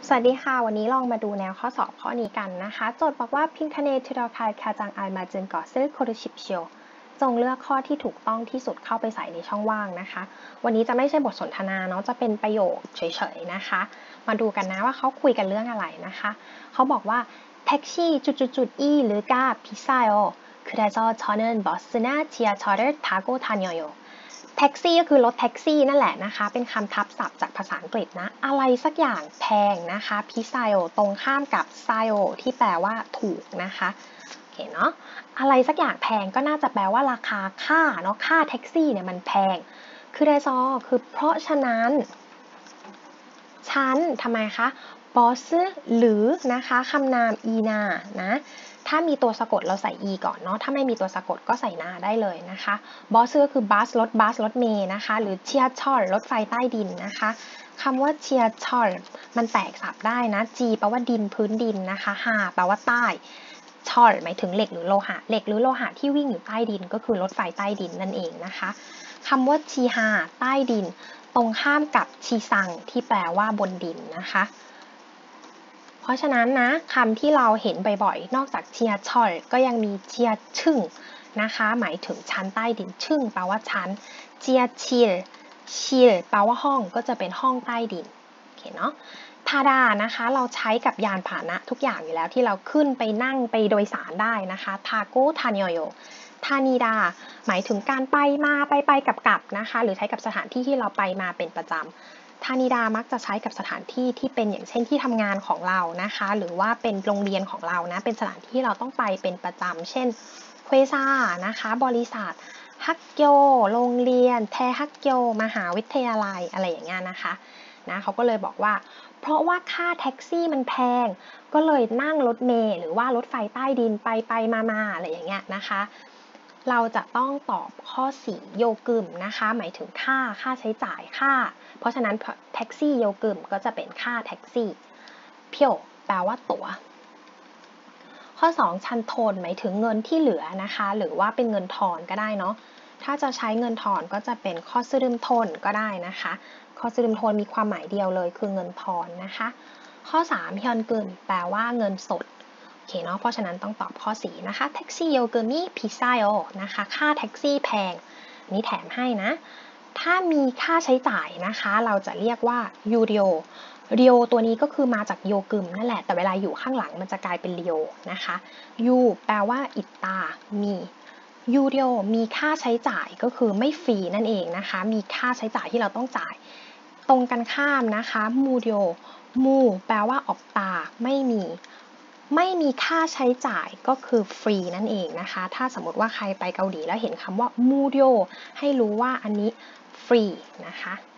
สวัสดีค่ะวันนี้ลองมาดูแนวข้อสอบข้อนี้กันนะคะโจทย์บอกว่าพิงคเนทรคาคาจังไอมาจึงก่อซื้อโครชิปเชียวจงเลือกข้อที่ถูกต้องที่สุดเข้าไปใส่ในช่องว่างนะคะวันนี้จะไม่ใช่บทสนทนาเนาะจะเป็นประโยคเฉยๆนะคะมาดูกันนะว่าเขาคุยกันเรื่องอะไรนะคะเขาบอกว่าแท็กซี่จุดๆๆหรือกาพิซายโอแท็กซี่ก็คือรถแท็กซี่นั่นแหละนะคะเป็นคำทับศัพท์จากภาษาอังกฤษนะอะไรสักอย่างแพงนะคะพิซายโอตรงข้ามกับไซโอที่แปลว่าถูกนะคะโอเคเนาะอะไรสักอย่างแพงก็น่าจะแปลว่าราคาค่าเนาะค่าแท็กซี่เนี่ยมันแพงคือไดซอคือเพราะฉะนั้นฉันทำไมคะบอสหรือนะคะคำนามอีนานะถ้ามีตัวสะกดเราใส่ e ก่อนเนาะถ้าไม่มีตัวสะกดก็ใส่นาได้เลยนะคะบอสก็คือบัสรถเมล์นะคะหรือเชียร์ชอลรถไฟใต้ดินนะคะคำว่าเชียร์ชอลมันแตกศัพท์ได้นะ g แปลว่าดินพื้นดินนะคะฮาแปลว่าใต้ชอลหมายถึงเหล็กหรือโลหะที่วิ่งอยู่ใต้ดินก็คือรถไฟใต้ดินนั่นเองนะคะคำว่าชีฮาใต้ดินตรงข้ามกับชีซังที่แปลว่าบนดินนะคะเพราะฉะนั้นนะคำที่เราเห็นบ่อยๆนอกจากเชียร์ชอลก็ยังมีเชียร์ชึ่งนะคะหมายถึงชั้นใต้ดินชึ่งแปลว่าชั้นเจียชีลแปลว่าห้องก็จะเป็นห้องใต้ดินโอเคเนาะทาดานะคะเราใช้กับยานพาหนะทุกอย่างอยู่แล้วที่เราขึ้นไปนั่งไปโดยสารได้นะคะทาโกทานิโยทานีดาหมายถึงการไปมาไปกลับนะคะหรือใช้กับสถานที่ที่เราไปมาเป็นประจำทานิดามักจะใช้กับสถานที่ที่เป็นอย่างเช่นที่ทำงานของเรานะคะหรือว่าเป็นโรงเรียนของเรานะเป็นสถานที่เราต้องไปเป็นประจำเช่นเควซ่านะคะบริษัทฮักโยโรงเรียนแทฮักโยมหาวิทยาลัยอะไรอย่างเงี้ยนะคะเขาก็เลยบอกว่าเพราะว่าค่าแท็กซี่มันแพงก็เลยนั่งรถเมล์หรือว่ารถไฟใต้ดินไปมาอะไรอย่างเงี้ยนะคะเราจะต้องตอบข้อ4โยกึมนะคะหมายถึงค่าใช้จ่ายเพราะฉะนั้นแท็กซี่โยกึมก็จะเป็นค่าแท็กซี่เพียวแปลว่าตั๋วข้อ2ชันโทนหมายถึงเงินที่เหลือนะคะหรือว่าเป็นเงินทอนก็ได้เนาะถ้าจะใช้เงินทอนก็จะเป็นข้อซึรึมทนก็ได้นะคะข้อซึรึมทนมีความหมายเดียวเลยคือเงินทอนนะคะข้อ3ฮยอนกึนแปลว่าเงินสดโอเคเนาะเพราะฉะนั้นต้องตอบข้อ4นะคะแท็กซี่โยกึมิพิซซ่าโอนะคะค่าแท็กซี่แพงนี่แถมให้นะถ้ามีค่าใช้จ่ายนะคะเราจะเรียกว่ายูเรียวตัวนี้ก็คือมาจากโยกึมนั่นแหละแต่เวลาอยู่ข้างหลังมันจะกลายเป็นเรียวนะคะยูแปลว่าอิตามียูเรียวมีค่าใช้จ่ายก็คือไม่ฟรีนั่นเองนะคะมีค่าใช้จ่ายที่เราต้องจ่ายตรงกันข้ามนะคะมูเรียวมูแปลว่าออกตาไม่มีค่าใช้จ่ายก็คือฟรีนั่นเองนะคะถ้าสมมติว่าใครไปเกาหลีแล้วเห็นคำว่ามูเรียวให้รู้ว่าอันนี้ฟรีนะคะ